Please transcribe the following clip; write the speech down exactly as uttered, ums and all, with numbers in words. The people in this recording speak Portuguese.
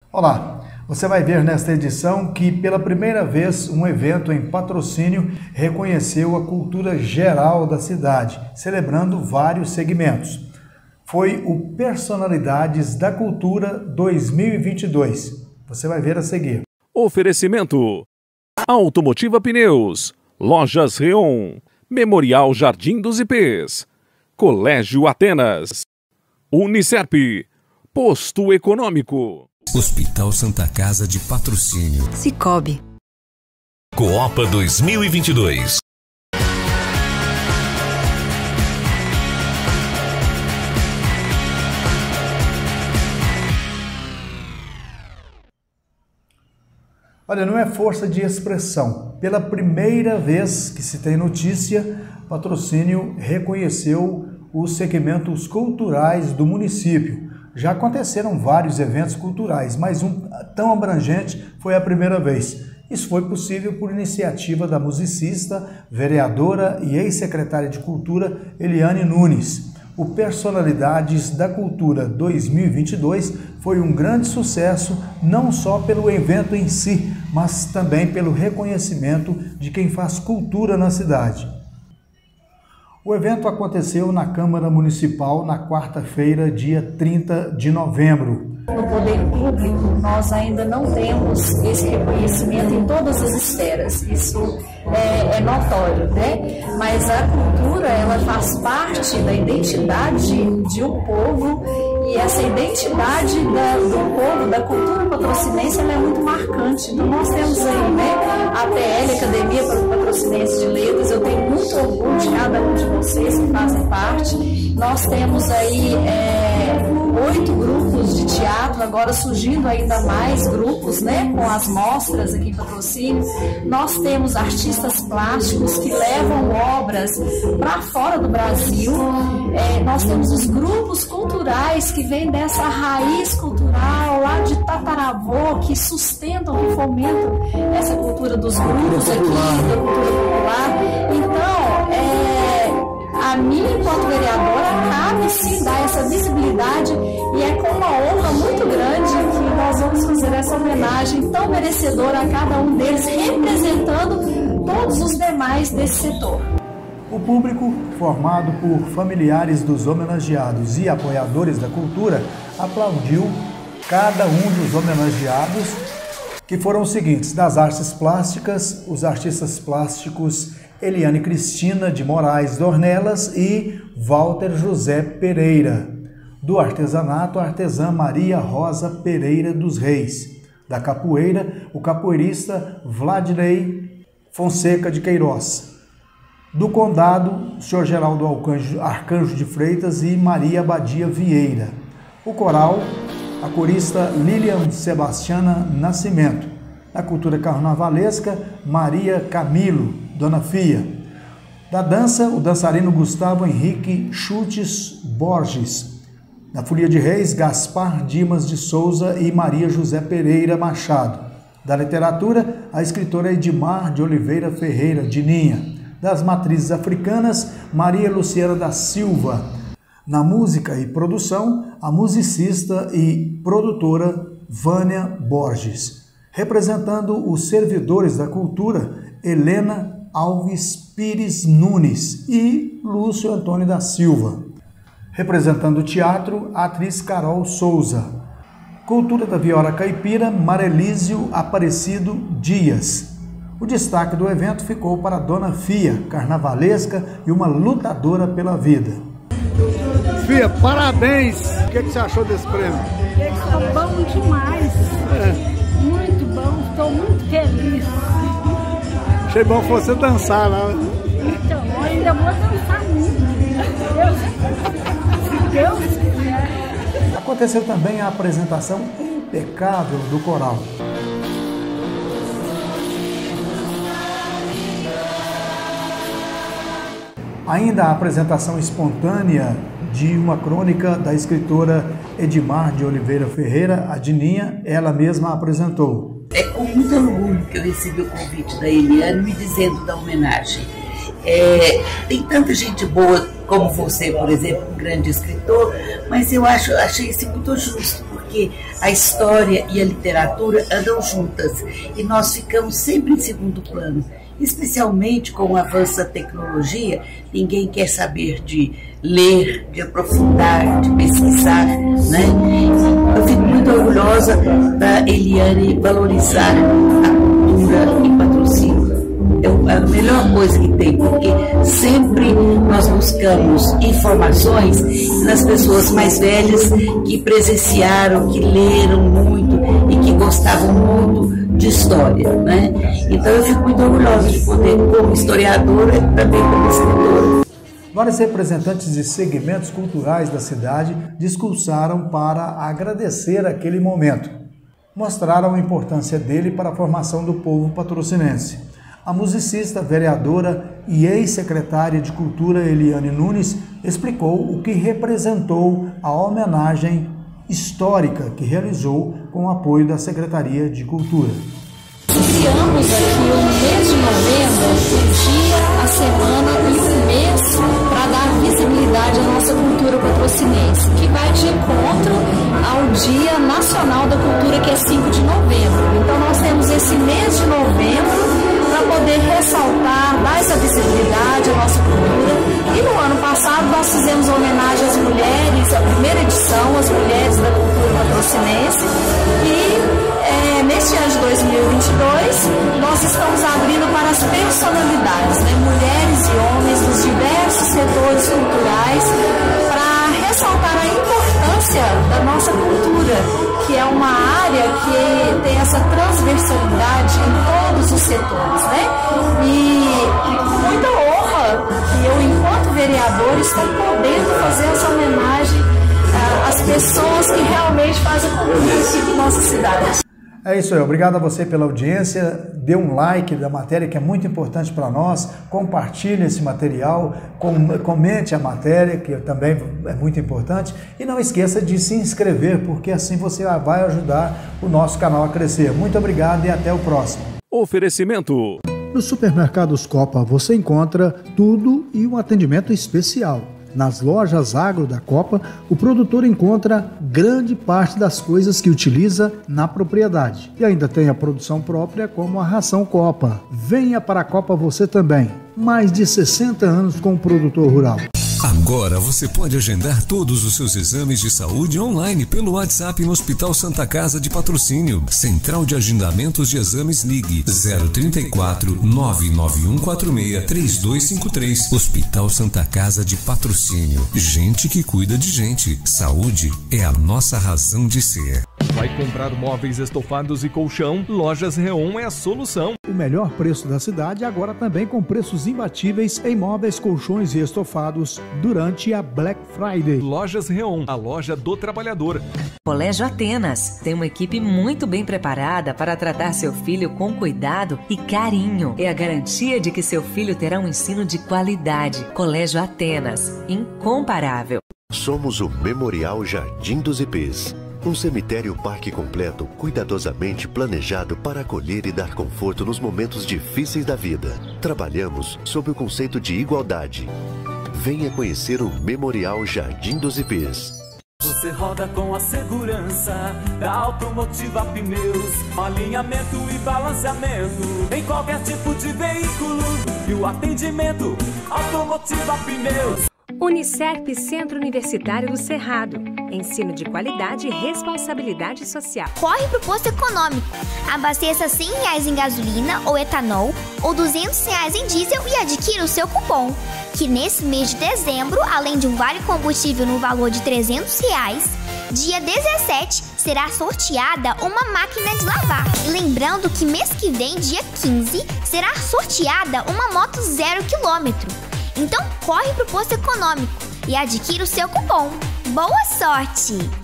Olá, você vai ver nesta edição que pela primeira vez um evento em Patrocínio reconheceu a cultura geral da cidade, celebrando vários segmentos. Foi o Personalidades da Cultura dois mil e vinte e dois. Você vai ver a seguir. Oferecimento: Automotiva Pneus, Lojas Reon, Memorial Jardim dos Ipês, Colégio Atenas, Unicerp, Posto Econômico, Hospital Santa Casa de Patrocínio, Cicobi, Copa dois mil e vinte e dois. Olha, não é força de expressão. Pela primeira vez que se tem notícia, Patrocínio reconheceu os segmentos culturais do município. Já aconteceram vários eventos culturais, mas um tão abrangente foi a primeira vez. Isso foi possível por iniciativa da musicista, vereadora e ex-secretária de Cultura, Eliane Nunes. O Personalidades da Cultura dois mil e vinte e dois foi um grande sucesso, não só pelo evento em si, mas também pelo reconhecimento de quem faz cultura na cidade. O evento aconteceu na Câmara Municipal na quarta-feira, dia trinta de novembro. No poder público, nós ainda não temos esse reconhecimento em todas as esferas, isso é, é notório, né? Mas a cultura, ela faz parte da identidade de um povo e essa identidade da, do povo, da cultura patrocinense, ela é muito marcante. Então nós temos aí, né, a P L, Academia Patrocinense de Letras, eu tenho muito orgulho de cada um de vocês que fazem parte. Nós temos aí é, oito grupos de teatro, agora surgindo ainda mais grupos, né, com as mostras aqui em Patrocínio. Nós temos artistas plásticos que levam obras para fora do Brasil. É, nós temos os grupos culturais que vêm dessa raiz cultural lá de tataravô, que sustentam, que fomentam essa cultura dos grupos aqui, da cultura popular. Então, é, a mim, enquanto vereadora, cabe sim dar essa visibilidade e é com uma honra muito grande que nós vamos fazer essa homenagem tão merecedora a cada um deles, representando todos os demais desse setor. O público, formado por familiares dos homenageados e apoiadores da cultura, aplaudiu cada um dos homenageados, que foram os seguintes: das artes plásticas, os artistas plásticos Eliane Cristina de Moraes Dornelas e Walter José Pereira. Do artesanato, a artesã Maria Rosa Pereira dos Reis. Da capoeira, o capoeirista Vladinei Fonseca de Queiroz. Do condado, o senhor Geraldo Arcanjo, Arcanjo de Freitas e Maria Badia Vieira. O coral, a corista Lilian Sebastiana Nascimento. Na cultura carnavalesca, Maria Camilo, Dona Fia. Da dança, o dançarino Gustavo Henrique Chutes Borges. Na Folia de Reis, Gaspar Dimas de Souza e Maria José Pereira Machado. Da literatura, a escritora Edmar de Oliveira Ferreira Dininha. Das matrizes africanas, Maria Luciana da Silva. Na música e produção, a musicista e produtora Vânia Borges. Representando os servidores da cultura, Helena Alves Pires Nunes e Lúcio Antônio da Silva. Representando o teatro, a atriz Carol Souza. Cultura da viola caipira, Marelísio Aparecido Dias. O destaque do evento ficou para Dona Fia, carnavalesca e uma lutadora pela vida. Fia, parabéns! O que, que você achou desse prêmio? Está bom demais. É. Muito bom, estou muito feliz. Achei bom você dançar lá. Então, eu ainda vou dançar muito. Se Deus quiser. Aconteceu também a apresentação impecável do coral. Ainda a apresentação espontânea de uma crônica da escritora Edmar de Oliveira Ferreira, a Dininha, ela mesma apresentou. É com muito orgulho que eu recebi o convite da Eliane me dizendo da homenagem. É, tem tanta gente boa como você, por exemplo, um grande escritor, mas eu acho, achei isso muito justo, porque porque a história e a literatura andam juntas e nós ficamos sempre em segundo plano. Especialmente com o avanço da tecnologia, ninguém quer saber de ler, de aprofundar, de pesquisar, né? Eu fico muito orgulhosa da Eliane valorizar a cultura em Patrocínio. É a melhor coisa que tem, porque sempre nós buscamos informações nas pessoas mais velhas que presenciaram, que leram muito e que gostavam muito de história, né? Então eu fico muito orgulhosa de poder, como historiadora e também como escritora. Vários representantes de segmentos culturais da cidade discursaram para agradecer aquele momento. Mostraram a importância dele para a formação do povo patrocinense. A musicista, vereadora e ex-secretária de Cultura Eliane Nunes explicou o que representou a homenagem histórica que realizou com o apoio da Secretaria de Cultura. Iniciamos aqui o mês de novembro, o dia, a semana e o mês para dar visibilidade à nossa cultura patrocinense, que vai de encontro ao Dia Nacional da Cultura, que é cinco de novembro. Então nós temos esse mês de novembro para poder ressaltar, dar essa visibilidade à nossa cultura. E no ano passado nós fizemos homenagem às mulheres, a primeira edição, as mulheres da cultura patrocinense. E é, neste ano de dois mil e vinte e dois, nós estamos abrindo para as personalidades, né? Mulheres e homens dos diversos setores culturais, para ressaltar a importância da nossa cultura, que é uma área que tem essa transversalidade em todos os setores, né? E com muita honra que eu, enquanto vereadora, estou podendo fazer essa homenagem uh, às pessoas que realmente fazem a cultura aqui de nossa cidade. É isso aí, obrigado a você pela audiência, dê um like da matéria que é muito importante para nós, compartilhe esse material, com, comente a matéria que também é muito importante e não esqueça de se inscrever, porque assim você vai ajudar o nosso canal a crescer. Muito obrigado e até o próximo. Oferecimento. Nos supermercados Copa você encontra tudo e um atendimento especial. Nas lojas agro da Copa, o produtor encontra grande parte das coisas que utiliza na propriedade. E ainda tem a produção própria, como a ração Copa. Venha para a Copa você também. Mais de sessenta anos com o produtor rural. Agora você pode agendar todos os seus exames de saúde online pelo WhatsApp no Hospital Santa Casa de Patrocínio. Central de Agendamentos de Exames, ligue zero trinta e quatro, nove nove um quatro seis, três dois cinco três. Hospital Santa Casa de Patrocínio. Gente que cuida de gente. Saúde é a nossa razão de ser. Vai comprar móveis estofados e colchão? Lojas Reon é a solução. O melhor preço da cidade, agora também com preços imbatíveis em móveis, colchões e estofados durante a Black Friday. Lojas Reon, a loja do trabalhador. Colégio Atenas tem uma equipe muito bem preparada para tratar seu filho com cuidado e carinho. É a garantia de que seu filho terá um ensino de qualidade. Colégio Atenas, incomparável. Somos o Memorial Jardim dos Ipês. Um cemitério parque completo, cuidadosamente planejado para acolher e dar conforto nos momentos difíceis da vida. Trabalhamos sob o conceito de igualdade. Venha conhecer o Memorial Jardim dos Ipês. Você roda com a segurança da Automotiva Pneus, alinhamento e balanceamento em qualquer tipo de veículo e o atendimento Automotiva Pneus. Unicerp Centro Universitário do Cerrado. Ensino de qualidade e responsabilidade social. Corre pro posto econômico. Abasteça cem reais em gasolina ou etanol ou duzentos reais em diesel e adquira o seu cupom. Que nesse mês de dezembro, além de um vale combustível no valor de trezentos reais, dia dezessete será sorteada uma máquina de lavar. E lembrando que mês que vem, dia quinze, será sorteada uma moto zero quilômetro. Então corre pro posto econômico e adquira o seu cupom. Boa sorte!